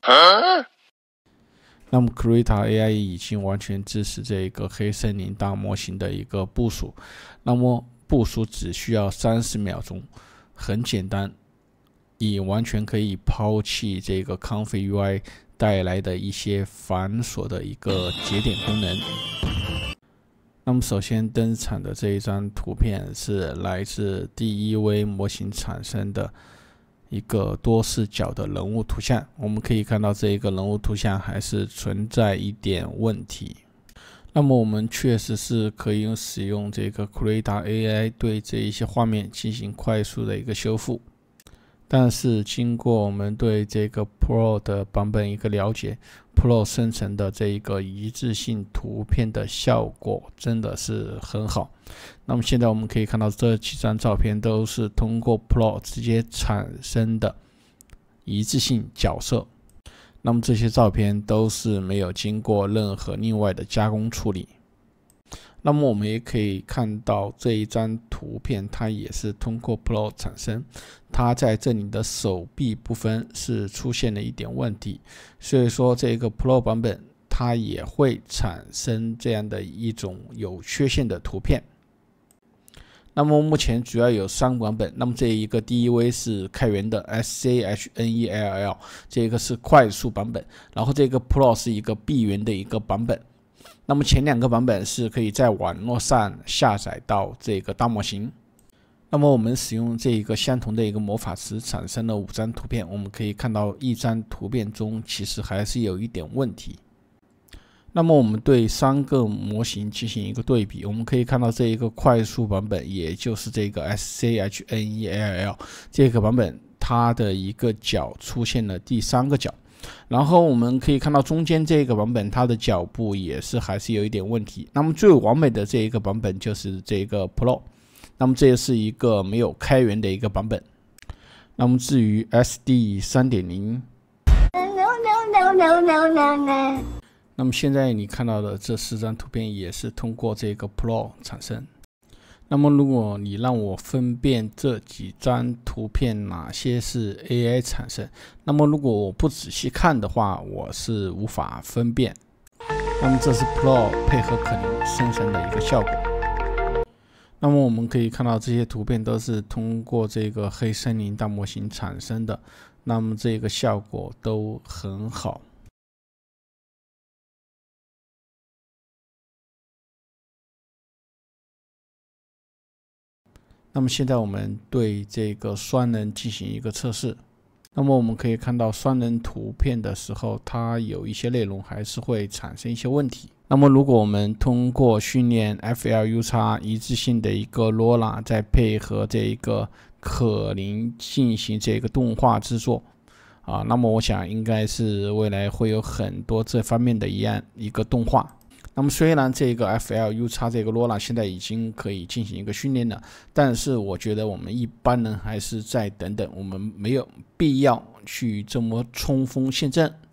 那么 Krita AI 已经完全支持这个黑森林大模型的一个部署，那么部署只需要30秒钟，很简单，也完全可以抛弃这个 ComfyUI 带来的一些繁琐的一个节点功能。那么首先登场的这一张图片是来自第一微模型产生的一个多视角的人物图像，我们可以看到这一个人物图像还是存在一点问题。那么我们确实是可以使用这个 Krita AI 对这一些画面进行快速的一个修复，但是经过我们对这个 Pro 的版本一个了解， Pro 生成的这一个一致性图片的效果真的是很好。那么现在我们可以看到这几张照片都是通过 Pro 直接产生的一致性角色，那么这些照片都是没有经过任何另外的加工处理。那么我们也可以看到这一张图片它也是通过 Pro 产生，它在这里的手臂部分是出现了一点问题，所以说这个 Pro 版本它也会产生这样的一种有缺陷的图片。那么目前主要有3个版本，那么这一个第一位是开源的 SCHNELL， 这个是快速版本，然后这个 Pro 是一个闭源的一个版本。那么前2个版本是可以在网络上下载到这个大模型。那么我们使用这一个相同的一个魔法词产生了5张图片，我们可以看到一张图片中其实还是有一点问题。那么我们对3个模型进行一个对比，我们可以看到这一个快速版本，也就是这个 SCHNELL 这个版本，它的一个角出现了第3个角，然后我们可以看到中间这个版本它的脚部也是还是有一点问题。那么最完美的这一个版本就是这个 Pro， 那么这是一个没有开源的一个版本。那么至于 SD 3.0， 那么现在你看到的这4张图片也是通过这个 Pro 产生。那么如果你让我分辨这几张图片哪些是 AI 产生，那么如果我不仔细看的话，我是无法分辨。那么这是 Pro 配合可灵生成的一个效果。那么我们可以看到这些图片都是通过这个黑森林大模型产生的，那么这个效果都很好。那么现在我们对这个双人进行一个测试。那么我们可以看到双人图片的时候，它有一些内容还是会产生一些问题。那么如果我们通过训练 FLUX 一致性的一个 LoRa， 再配合这一个可灵进行这个动画制作那么我想应该是未来会有很多这方面的一个动画。那么虽然这个 FLUX 这个 LoRa 现在已经可以进行一个训练了，但是我觉得我们一般人还是再等等，我们没有必要去这么冲锋陷阵。